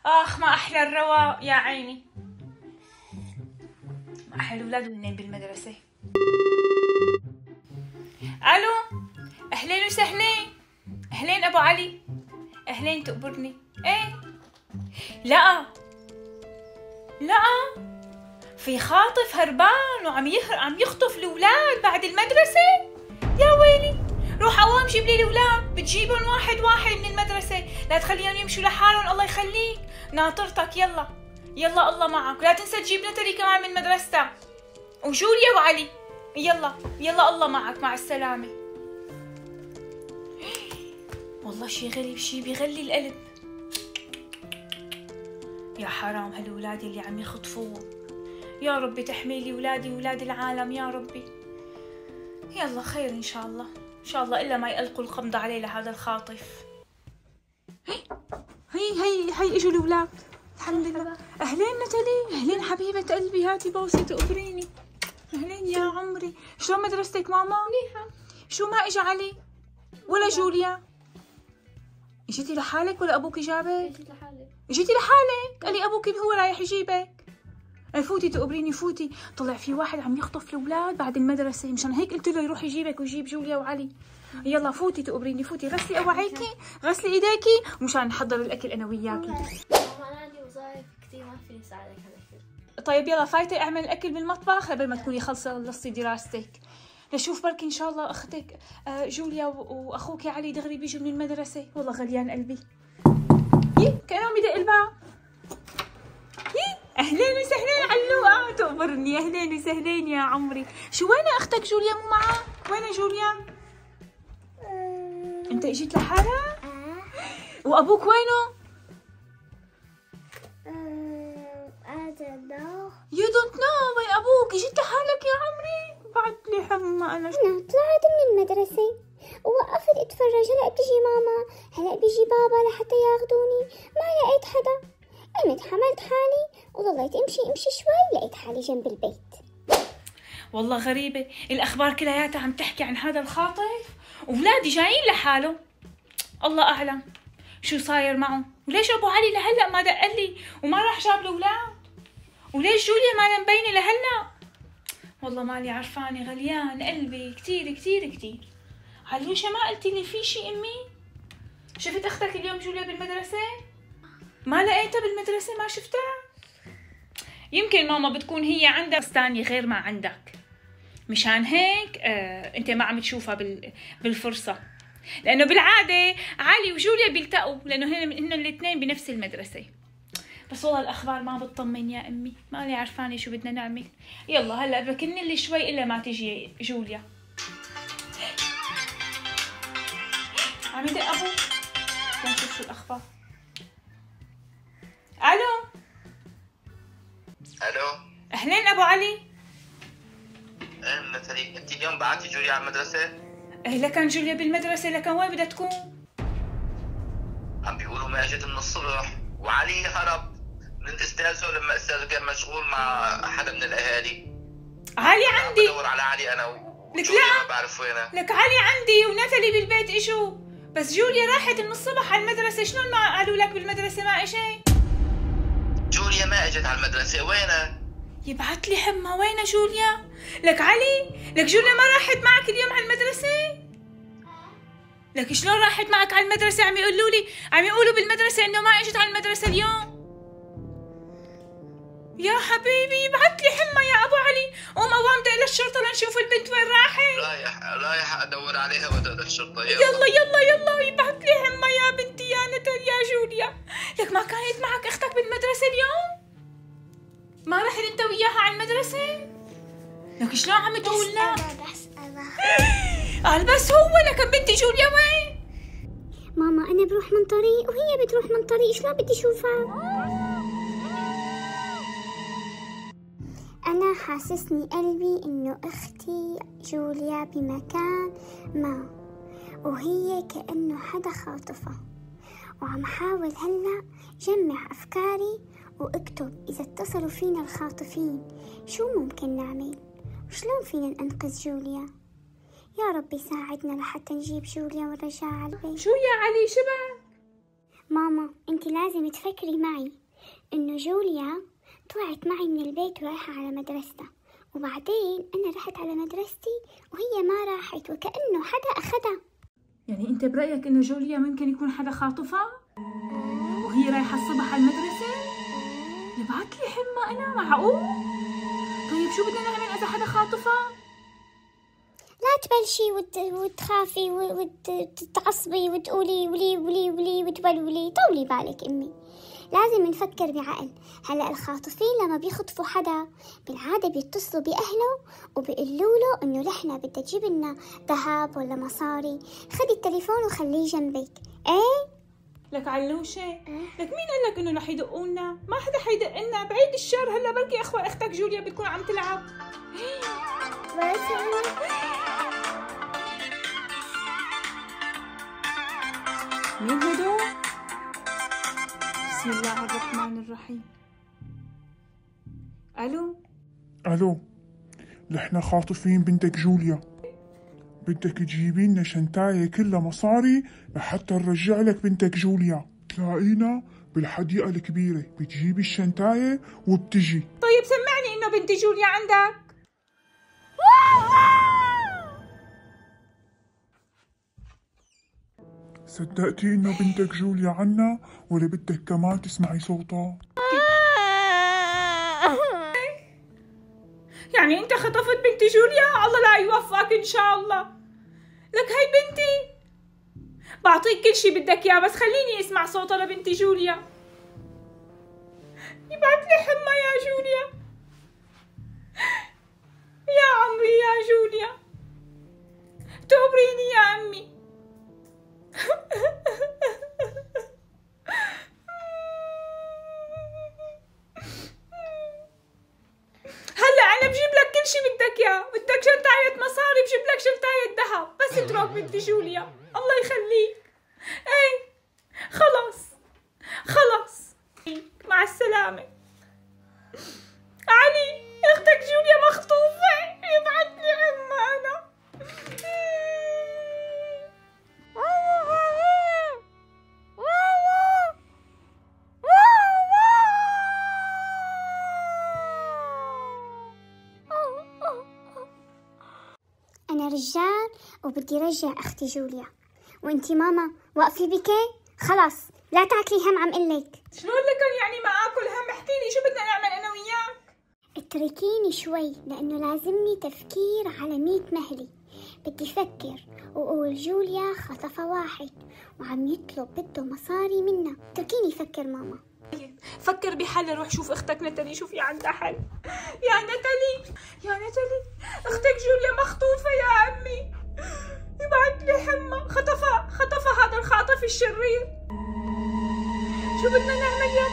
آخ ما أحلى الرواق يا عيني. ما أحلى الأولاد والنين بالمدرسة. ألو، أهلين وسهلين. أهلين أبو علي. أهلين تقبرني. إيه لا في خاطف هربان وعم يخطف الأولاد بعد المدرسة. يا ويلي، روح قوام جيب لي الأولاد، بتجيبهم واحد واحد من المدرسة، لا تخليهم يمشوا لحالهم. الله يخليك، ناطرتك. يلا الله معك. لا تنسى تجيب نتري كمان من مدرستها، وجوليا وعلي. يلا الله معك. مع السلامة. والله شي غريب، شي بيغلي القلب. يا حرام هالولاد اللي عم يخطفوه. يا ربي تحمي لي ولادي وولاد العالم يا ربي. يلا خير ان شاء الله الا ما يلقوا القبض عليه لهذا الخاطف. هي اجوا الاولاد الحمد لله. اهلين نتالي، اهلين حبيبه قلبي، هاتي بوسه تقبريني. اهلين يا عمري. شلون مدرستك ماما؟ منيحه. شو ما اجى علي ولا جوليا؟ اجيتي لحالك ولا ابوك جابك؟ اجيتي لحالك. قال لي ابوك هو رايح يجيبك. فوتي تقبريني، فوتي. طلع في واحد عم يخطف الاولاد بعد المدرسه، مشان هيك قلت له يروح يجيبك ويجيب جوليا وعلي. يلا فوتي تقبريني، فوتي غسلي اوعيكي، غسلي ايديكي، ومشان نحضر الاكل انا وياكي. ماما انا عندي وظائف كثير، ما فيني اساعدك هلا. طيب يلا فايتي اعمل الاكل بالمطبخ قبل ما تكوني خلصتي دراستك. لشوف بركي ان شاء الله اختك جوليا واخوك علي دغري بيجوا من المدرسه. والله غليان قلبي. كانهم بدق الباب. اهلين وسهلين علوقه تقبرني. اهلين وسهلين يا عمري. شو وين اختك جوليا؟ مو معها؟ وين جوليا؟ انت اجيت لحالها؟ وابوك وينه؟ I don't know. You don't know وين ابوك؟ اجيت لحالك يا عمري؟ بعد لي حمى انا طلعت من المدرسة ووقفت اتفرج. هلا بتجي ماما، هلا بيجي بابا لحتى ياخذوني. ما لقيت حدا، قمت حملت حالي وضليت امشي شوي، لقيت حالي جنب البيت. والله غريبة، الأخبار كلياتها عم تحكي عن هذا الخاطف، وولادي جايين لحاله. الله أعلم شو صاير معه، وليش أبو علي لهلأ ما دق لي وما راح جاب الأولاد، وليش جوليا ما مبينة لهلأ. والله مالي عرفانة، غليان قلبي كتير. علوشة ما قلتي لي في شي أمي؟ شفت أختك اليوم جوليا بالمدرسة؟ ما لقيتها بالمدرسة، ما شفتها. يمكن ماما بتكون هي عندها بس تاني غير ما عندك، مشان هيك انت ما عم تشوفها بالفرصة، لأنه بالعادة علي وجوليا بيلتقوا لأنه هن الاثنين بنفس المدرسة. بس والله الأخبار ما بتطمن يا أمي، مالي عرفانة شو بدنا نعمل. يلا هلا بكن لي شوي إلا ما تجي جوليا. عم يدق أبو، نشوف شو الأخبار. ألو أهلين أبو علي. نتالي انت اليوم بعتي جوليا على المدرسة؟ ايه لكن جوليا بالمدرسة، لكن وين بدها تكون؟ عم بيقولوا ما اجت من الصبح، وعلي هرب من استاذه لما استاذه كان مشغول مع حدا من الاهالي. علي عندي. بدور على علي انا لك وجوليا لا، ما بعرف وينها. لك علي عندي ونتالي بالبيت اجوا، بس جوليا راحت من الصبح على المدرسة. شلون ما قالوا لك بالمدرسة ما اجي؟ جوليا ما اجت على المدرسة، وينها؟ يبعت لي حمى وينها جوليا؟ لك علي، لك جوليا ما راحت معك اليوم على المدرسة؟ لك شلون راحت معك على المدرسة؟ عم يقولوا بالمدرسة انه ما اجت على المدرسة اليوم. يا حبيبي يبعت لي حمى يا ابو علي. قوم قوام دق للشرطة لنشوف البنت وين راحت. رايح ادور عليها ودق للشرطة. يلا يبعت لي حمى يا بنتي يا نتال يا جوليا. لك ما كانت معك اختك بالمدرسة اليوم؟ ما رحت انت وياها على المدرسة؟ لك شلون عم تقولنا؟ قال بس هو. لك بنتي جوليا وين؟ ماما انا بروح من طريق وهي بتروح من طريق، شلون بدي اشوفها؟ انا حاسسني قلبي انه اختي جوليا بمكان ما، وهي كأنه حدا خاطفها، وعم حاول هلا جمع افكاري واكتب اذا اتصلوا فينا الخاطفين شو ممكن نعمل، وشلون فينا ننقذ جوليا. يا ربي ساعدنا لحتى نجيب جوليا ونرجعها على البيت. شو يا علي شبك؟ ماما انت لازم تفكري معي انه جوليا طلعت معي من البيت ورايحة على مدرستها، وبعدين انا رحت على مدرستي وهي ما راحت وكأنه حدا اخدها. يعني انت برأيك انه جوليا ممكن يكون حدا خاطفها وهي رايحة الصبح على المدرسة؟ يبعت لي حمى انا، معقول؟ طيب شو بدنا نعمل اذا حدا خاطفها؟ لا تبلشي وتخافي وتعصبي وتقولي ولي وتولولي، طولي بالك امي. لازم نفكر بعقل. هلا الخاطفين لما بيخطفوا حدا بالعادة بيتصلوا بأهله وبيقولوا له انه نحن بدها تجيب لنا ذهب ولا مصاري، خدي التليفون وخليه جنبك. ايه لك علوشة، لك مين قال لك انه رح يدقوا لنا؟ ما حدا حيدق لنا، بعيد الشر. هلا بركي اختك جوليا بتكون عم تلعب. مين هدول؟ بسم الله الرحمن الرحيم. الو، نحن خاطفين بنتك جوليا، بدك تجيبي لنا شنطاية كلها مصاري لحتى نرجع لك بنتك جوليا. تلاقينا بالحديقة الكبيرة، بتجيبي الشنطاية وبتجي. طيب سمعني انه بنتي جوليا عندك. صدقتي انه بنتك جوليا عنا ولا بدك كمان تسمعي صوتها؟ يعني انت خطفت بنتي جوليا؟ الله لا يوفقك ان شاء الله. لك هاي بنتي، بعطيك كل شي بدك اياه بس خليني اسمع صوتها لبنتي جوليا. يبعت لي حمى يا جوليا، يا عمري يا جوليا، تقبريني يا عمي. هلا انا بجيب لك كل شي بدك اياه، بدك شنطاية مصاري بجيب لك شنطاية ذهب، بس اترك بنتي جوليا الله يخليك. ايه خلص مع السلامة. علي اختك جوليا مخطوفة، يبعت لي عمها انا. أنا رجال وبدي رجع أختي جوليا، وأنتي ماما وقفي بكي. خلاص لا تاكلي هم، عم قلك. شلون لكن يعني ما اكل هم؟ احكي لي شو بدنا نعمل انا وياك؟ اتركيني شوي لأنه لازمني تفكير على 100 مهلي. بدي فكر وقول جوليا خطفها واحد وعم يطلب بده مصاري منا. اتركيني فكر ماما. فكر بحل، روح شوف اختك نتالي شو في عندها حل. يا نتالي اختك جوليا مخطوفة يا عمي، يبعت لي حمى. خطفها هذا الخاطف الشرير. شو بدنا نعمل يا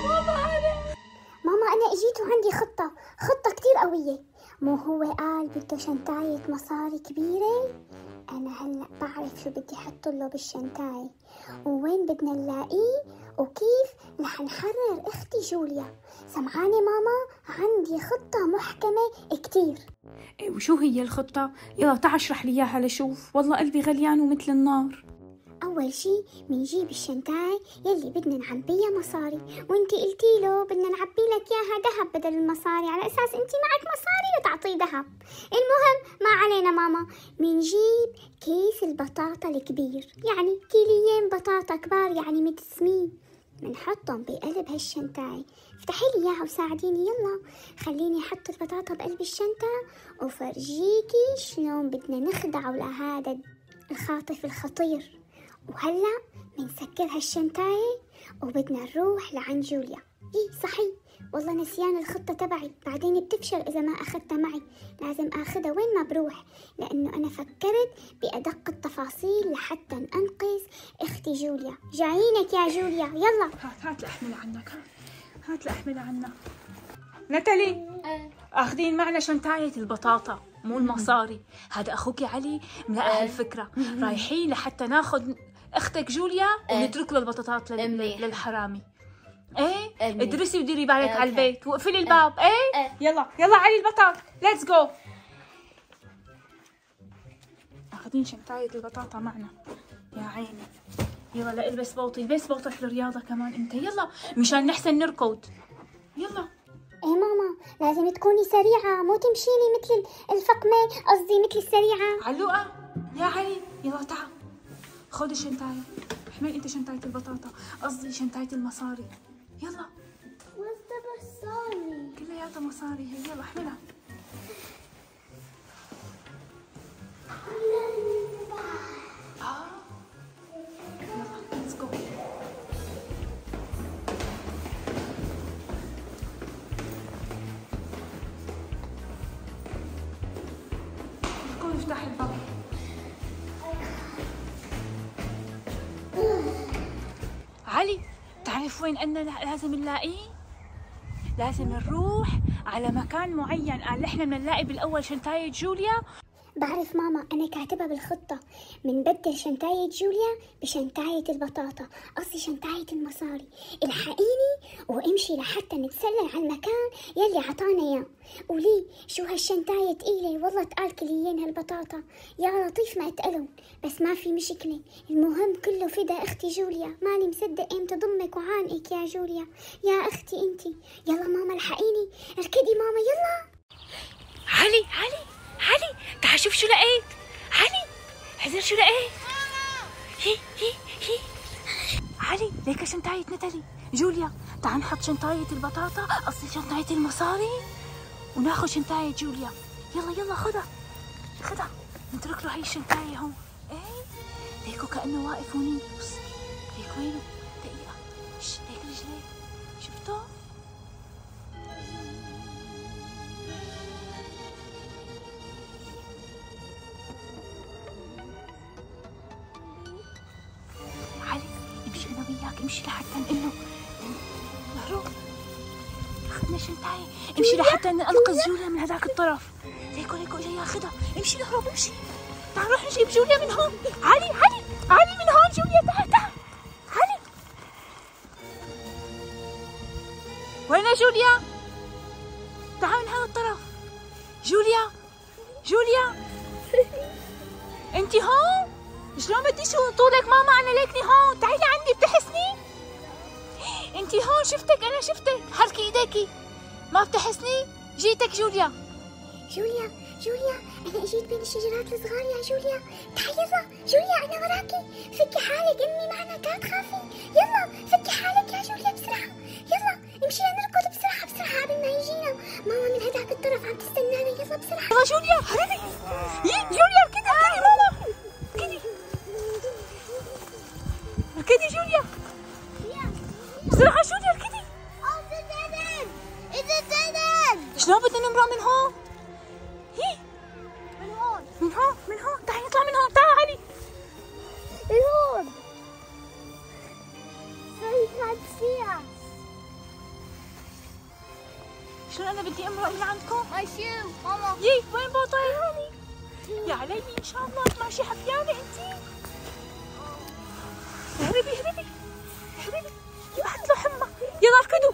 ماما أنا اجيت وعندي خطة كتير قوية. مو هو قال بده شنطاية مصاري كبيرة؟ أنا هلأ بعرف شو بدي حطله بالشنطاية ووين بدنا نلاقيه وكيف رح نحرر اختي جوليا. سمعاني ماما؟ عندي خطة محكمة كتير. إيه وشو هي الخطة؟ يلا تعال اشرح لي اياها لشوف، والله قلبي غليان ومثل النار. أول شي منجيب الشنطاية يلي بدنا نعبيها مصاري، وانتي قلتي له بدنا نعبي لك اياها ذهب بدل المصاري على اساس انتي معك مصاري لتعطيه ذهب. المهم ما علينا ماما، منجيب كيس البطاطا الكبير، يعني كيليين بطاطا كبار يعني 100 سمين، منحطهم بقلب هالشنطاية. افتحي لي اياها وساعديني يلا، خليني احط البطاطا بقلب الشنطة وفرجيكي شلون بدنا نخدعه لهذا الخاطف الخطير. وهلا منسكر هالشنطاية وبدنا نروح لعند جوليا. صحيح والله نسيان الخطة تبعي، بعدين بتفشل إذا ما أخذتها معي. لازم أخذها وين ما بروح، لأنه أنا فكرت بأدق التفاصيل لحتى أنقذ أختي جوليا. جايينك يا جوليا يلا. هات الأحمل عنك، هات الأحمل عنك. نتالي اخذين معنا شنطاية البطاطا مو المصاري. هذا اخوك علي ملقى هالفكرة، رايحين لحتى ناخذ اختك جوليا ونترك له البطاطات للحرامي. ايه ادرسي وديري بالك على البيت وقفلي الباب. ايه يلا علي البطاط، ليتس جو. اخذين شنطاية البطاطا معنا يا عيني. يلا لا البس بوطي، البس بوطك الرياضة كمان انت، يلا مشان نحسن نركض. يلا. ايه ماما لازم تكوني سريعة، مو تمشيني مثل الفقمة، قصدي مثل السريعة. علوقة يا علي يلا تعال خذ الشنطاية، احمل انت شنطاية البطاطا، قصدي شنطاية المصاري. يلا. وسط مصاري كلياتها مصاري هي، يلا احملها. يلا ليتس جو. اركض افتح الباب. علي تعرف وين أننا لازم نلاقيه؟ لازم نروح على مكان معين، قال احنا بدنا نلاقي بالاول شنطاية جوليا. بعرف ماما، أنا كاتبة بالخطة منبدل شنطاية جوليا بشنطاية البطاطا، قصدي شنطاية المصاري. الحقيني وامشي لحتى نتسلل على المكان يلي عطانا اياه. قولي شو هالشنطاية تقيلة، والله تقال كليين هالبطاطا. يا لطيف ما اتقلوا، بس ما في مشكلة، المهم كله فدا اختي جوليا. ماني مصدق امتى ضمك وعانقك يا جوليا يا اختي انتي. يلا ماما الحقيني، اركدي ماما يلا. علي تعال شوف شو لقيت. علي حذر شو لقيت. هي علي ليك شنطاية نتالي. جوليا تعال نحط شنطاية البطاطا، قصدي شنطاية المصاري، وناخذ شنطاية جوليا. يلا خدها نترك له هي الشنطاية هون. ايه ليكو كأنه واقف هونيك، بص ليك وينه. دقيقة ليك رجليه شفته؟ امشي لحتى نقله نهرب. اخذنا شنطاية، امشي لحتى ننقذ جوليا من هذاك الطرف. ليكو اجا ياخذها. امشي نهرب امشي. تعال نروح نجيب جوليا من هون. علي من هون جوليا، تعال علي. وين جوليا؟ تعال من هذا الطرف. جوليا انت هون؟ شلون بدي شو طولك ماما؟ انا ليكني هون، تعالي عندي بتحسني؟ انتي هون شفتك، انا شفتك، حركي ايديكي. ما بتحسني؟ جيتك جوليا انا اجيت بين الشجرات الصغار يا جوليا. تعالي يلا جوليا انا وراكي، فكي حالك، امي معنا لا تخافي. يلا فكي حالك يا جوليا بسرعة، يلا امشي نركض بسرعة قبل ما يجينا ماما من هداك الطرف عم تستنانا. يلا بسرعة يلا جوليا هربي. جوليا اركضي ماما، اركضي جوليا بسرعة. جوليا اركضي. شلون بدنا نمرق من هون؟ من هون تعالي نطلع من هون. تعال علي من هون. شلون انا بدي امرق من عندكم؟ ماما وين بوطي؟ يا علي ان شاء الله ماشي حفيانة انتي. هربي يبعث له حمى. يلا اركضوا.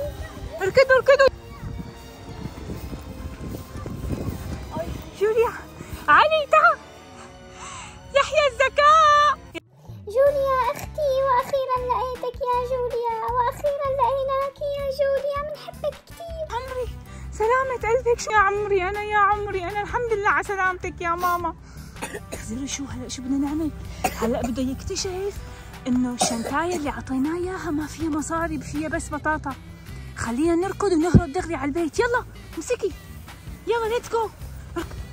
جوليا علي تعال. يحيى الذكاء. جوليا اختي، واخيرا لقيتك يا جوليا، واخيرا لقيناك يا جوليا، بنحبك كثير. عمري سلامة قلبك. شو يا عمري انا الحمد لله على سلامتك يا ماما. اخزري شو هلا شو بدنا نعمل؟ هلا بده يكتشف انه الشنطاية اللي عطيناه اياها ما فيها مصاري، فيها بس بطاطا. خلينا نركض ونهرب دغري على البيت. يلا امسكي يلا ليتس جو.